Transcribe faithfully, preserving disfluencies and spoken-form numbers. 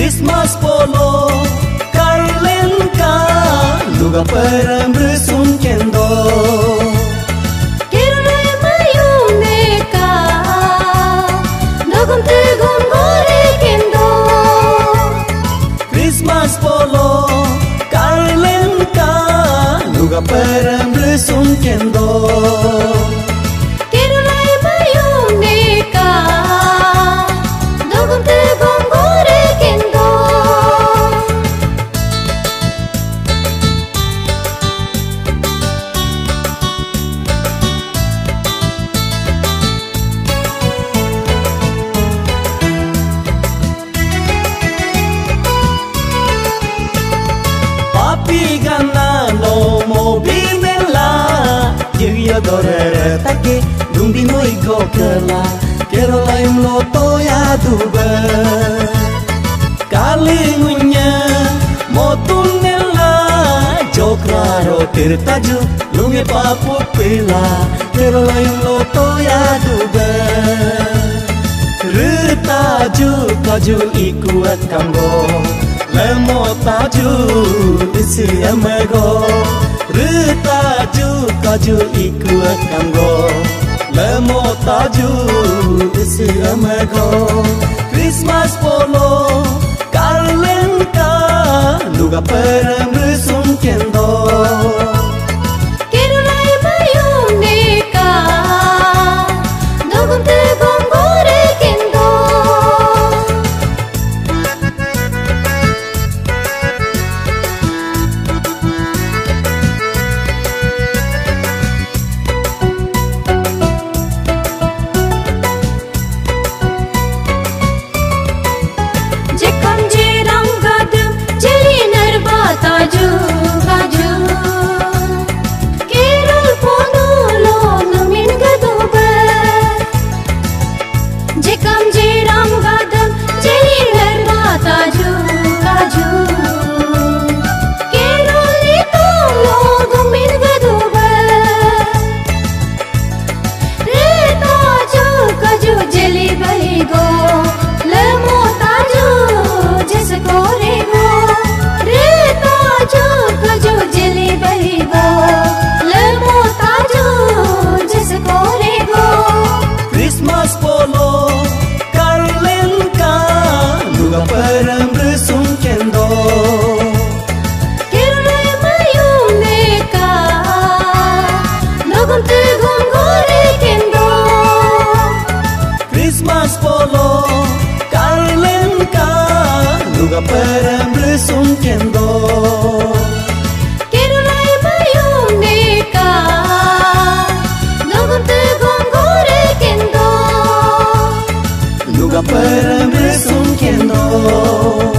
Christmas polo karlen ka luga perang bersum kendo Kerulai mayung neka Dogum tegum gore kendo Christmas polo karlen ka luga perang bersum kendo Kerulai mayung neka Dogum tegum gore kendo Pigana no mobilella Io dorere take Dumbi noi go kela Kero laim lo toya duba Kalingunya motunella Jokraro tirtaju Lunge papu pila Kero laim lo toya duba Ritaju kaju ikuat kamgo Lemo taju isi amago Ritaju kaju ikuat kamgo Lemo taju isi amago Christmas polo karlen ka luga perang bersum kendo Kerulai mayung neka Dogum tegum gore kendo Taju, taju, kerul ponu lo numin gaduba. Jekam jiram gadam jeli nerba taju, taju, kerul itu lo numin gaduba. Re taju kaju jeli baligo, lemo taju jes korego. Kaju jeli baligo lemo taju jes korego Christmas polo karlen ka luga perang bersum kendo Kerulai mayung neka Dogum tegum gore kendo Christmas polo karlen ka luga perang bersum kendo Kerulai mayung neka Dogum tegum gore kendo luga perang bersum kendo